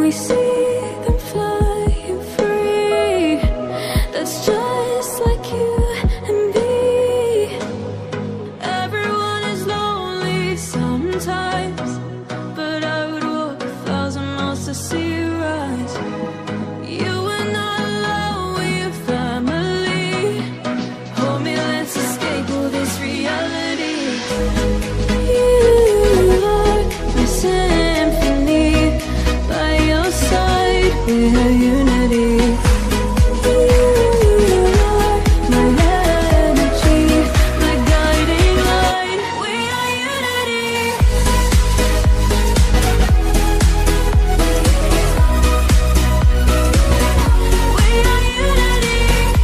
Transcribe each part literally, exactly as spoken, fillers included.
we see them flying free. That's just like you and me. Everyone is lonely sometimes, but I would walk a thousand miles to see you rise. You are not alone, we're family. Hold me, let's escape all this reality. You are my symphony. By your side, we are unity. You are my energy, my guiding light. We are unity. We are unity.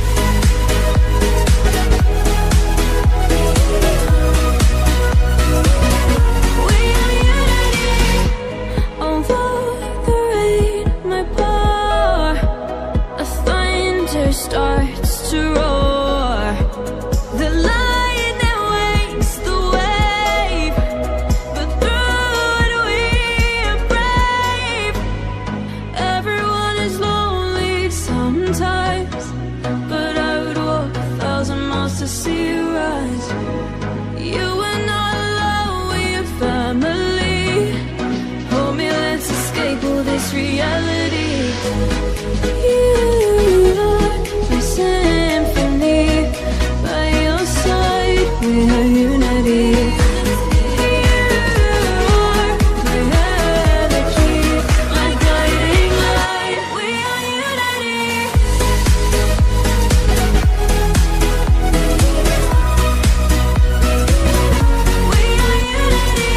We are unity. Although the rain might pour, a thunder starts to roar. The lightning wakes the wave, but through it we are brave. Everyone is lonely sometimes, but I would walk a thousand miles to see you rise. You are not alone, we are family. Hold me, let's escape all this reality. You are my symphony. By your side, we are unity. You are my energy, my guiding light. We are unity. We are unity.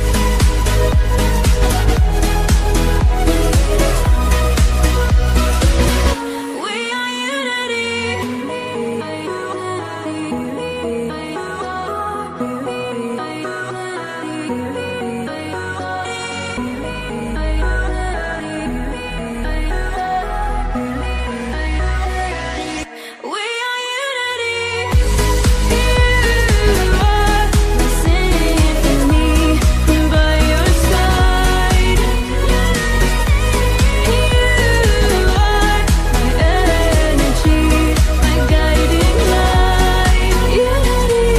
We are unity. We are unity. You are my symphony. By your side, you are my energy, my guiding light. Unity.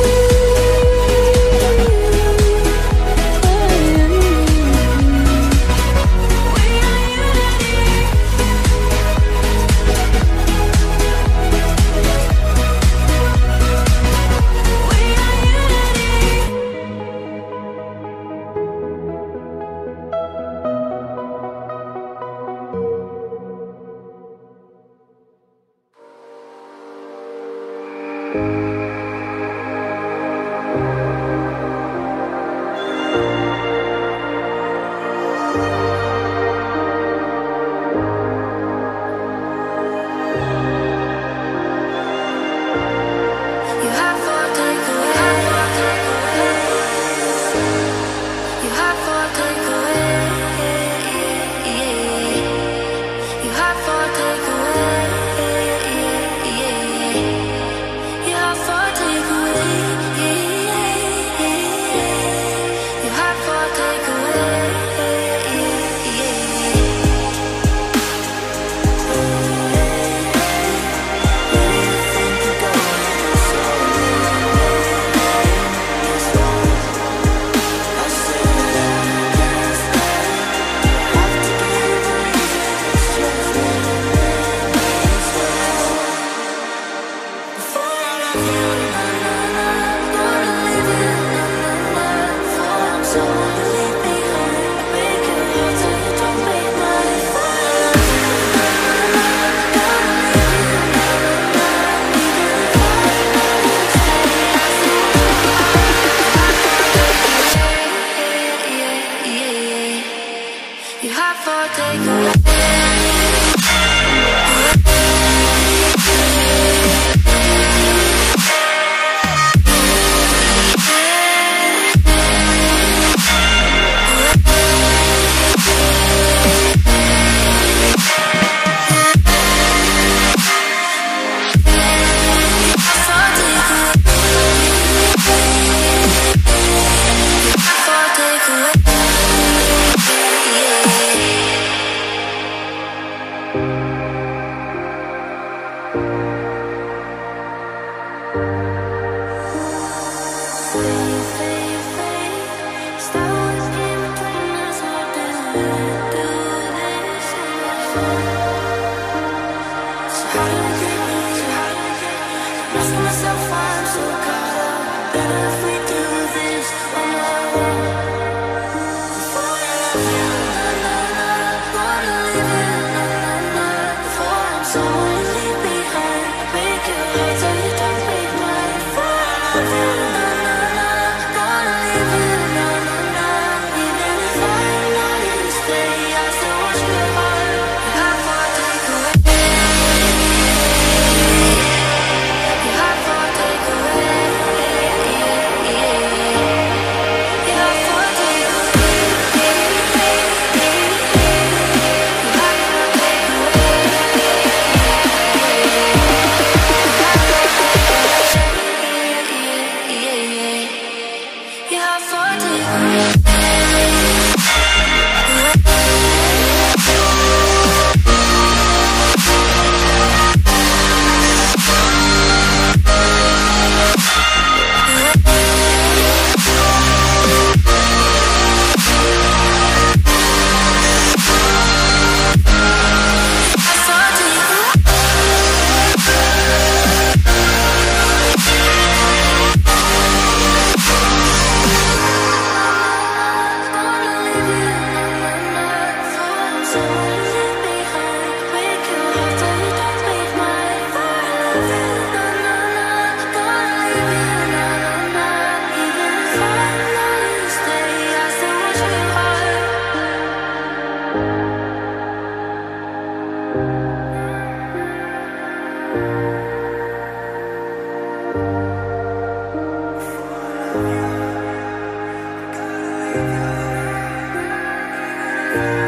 We are unity. We are unity. You have for takeaway. You have for takeaway. You have for takeaway. You have for takeaway. You have for takeaway. You have for takeaway. For takeaway. you.